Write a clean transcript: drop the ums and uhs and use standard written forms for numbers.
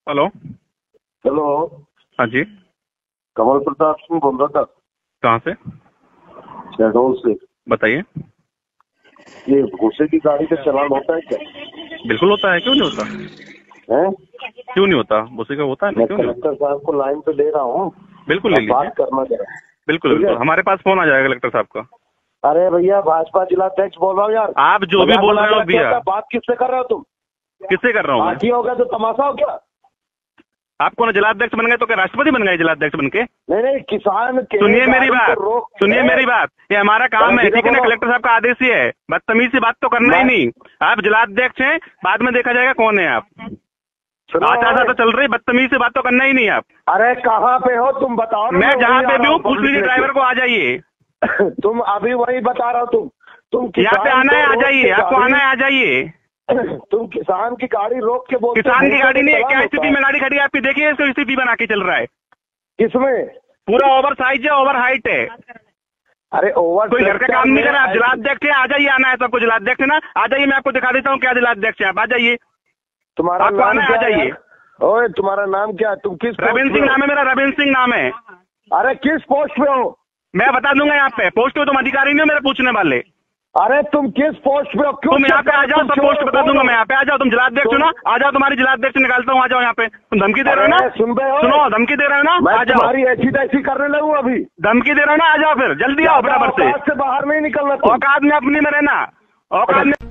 Hello. Hello. हाँ जी। कमल प्रताप सिंह बोल रहा था। कहाँ से? शहडोल से। बताइए। ये भूसे की गाड़ी का चालान होता है क्या? बिल्कुल होता है, क्यों नहीं होता? है? क्यों नहीं होता? उसी का होता है ना, मैं क्यों नहीं कलेक्टर होता? साहब को लाइन पे ले रहा हूँ। बिल्कुल ले लीजिए। बात करना जरा। बिल्कुल बिल्कुल, हमारे पास फोन आ जाएगा कलेक्टर साहब का। अरे भैया, भाजपा जिलाध्यक्ष बोल रहा हूँ यार। आप जो भी बोल रहे हो भैया। बात किससे कर रहे हो तुम? किससे कर रहा हूँ मैं? पार्टी हो गया तो तमाशा हो क्या? आप कौन जिलाध्यक्ष बन गए तो क्या राष्ट्रपति बन गए जिलाध्यक्ष बन के? नहीं, किसान के सुनिए मेरी बात, सुनिए मेरी बात। ये हमारा काम है, ठीक है ना? कलेक्टर साहब का आदेश ही है। बदतमीज से बात तो करना ही नहीं। आप जिलाध्यक्ष हैं, बाद में देखा जाएगा कौन है आप। आचार तो चल रही, बदतमीज से बात तो करना ही नहीं आप। अरे कहाँ पे हो तुम, बताओ। मैं जहाँ पे भी हूँ पूछ लीजिए ड्राइवर को, आ जाइए। तुम अभी वही बता रहा हो। तुम यहाँ पे आना है, आ जाइए। आपको आना है, आ जाइए। तुम किसान की गाड़ी रोक के बोलते। किसान की गाड़ी नहीं है, क्या स्थिति में गाड़ी खड़ी है आपकी? देखिए इसको, स्थिति बना के चल रहा है। किसमें? पूरा ओवर साइज है, ओवर हाइट है। अरे ओवर कोई घर का काम नहीं कर रहा। आप जिलाध्यक्ष है, आ जाइए। आना है सबको, जिलाध्यक्ष है ना, आ जाइए। मैं आपको दिखा देता हूँ क्या जिलाध्यक्ष है। आप आ जाइए। तुम्हारा नाम क्या? आ जाइए। ओए, तुम्हारा नाम क्या? तुम किस? रविंद्र सिंह नाम है मेरा, रविंद्र सिंह नाम है। अरे किस पोस्ट पे हो? मैं बता दूंगा यहाँ पे। पोस्ट पे तुम अधिकारी नहीं हो मेरे पूछने वाले। अरे तुम किस पोस्ट पे हो? क्यों तुम यहाँ पे आ जाओ, सब पोस्ट बता दूंगा मैं। यहाँ पे आ जाओ, तुम जिलाध्यक्ष हो ना, आ जाओ। तुम्हारी जिलाध्यक्ष निकालता हूँ, आ जाओ यहाँ पे। तुम धमकी दे रहे हो ना? सुनो, धमकी दे रहे हो ना? आ जाओ। तुम्हारी ऐसी तैसी करने लगूं अभी। धमकी दे रहे हो ना? आ जाओ फिर, जल्दी आओ फटाफट से। बाहर नहीं निकलना। औकात में अपनी में रहना, औकात में।